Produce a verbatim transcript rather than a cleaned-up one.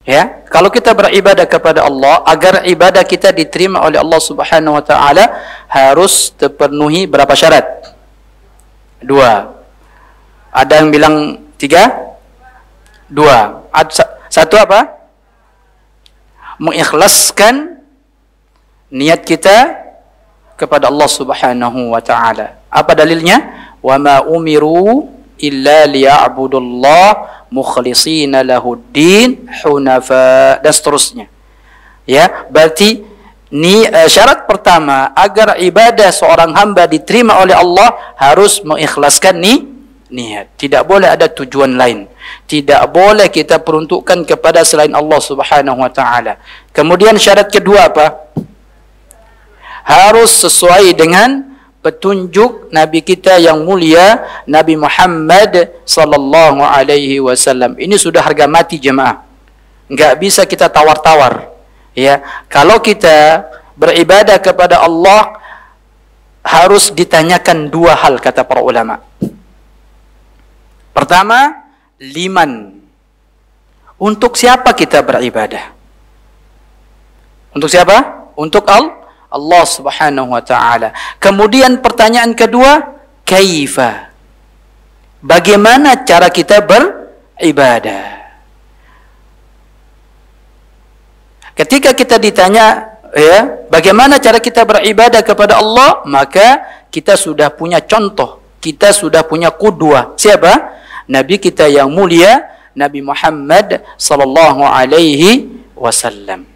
Ya, kalau kita beribadah kepada Allah, agar ibadah kita diterima oleh Allah Subhanahu wa taala, harus terpenuhi berapa syarat? Dua. Ada yang bilang tiga? Dua. Satu apa? Mengikhlaskan niat kita kepada Allah Subhanahu wa taala. Apa dalilnya? Wa ma umiru illa liya'budullah mukhlishina lahuddin hunafa, dan seterusnya. Ya, berarti ni uh, syarat pertama agar ibadah seorang hamba diterima oleh Allah harus mengikhlaskan ni niat. Tidak boleh ada tujuan lain. Tidak boleh kita peruntukkan kepada selain Allah Subhanahu wa taala. Kemudian syarat kedua apa? Harus sesuai dengan petunjuk Nabi kita yang mulia, Nabi Muhammad sallallahu alaihi wasallam. Ini sudah harga mati jemaah. Enggak bisa kita tawar-tawar. Ya, kalau kita beribadah kepada Allah harus ditanyakan dua hal kata para ulama. Pertama, liman. Untuk siapa kita beribadah? Untuk siapa? Untuk Allah. Allah Subhanahu wa taala. Kemudian pertanyaan kedua, kaifa? Bagaimana cara kita beribadah? Ketika kita ditanya, ya, bagaimana cara kita beribadah kepada Allah, maka kita sudah punya contoh, kita sudah punya qudwah. Siapa? Nabi kita yang mulia, Nabi Muhammad sallallahu alaihi wasallam.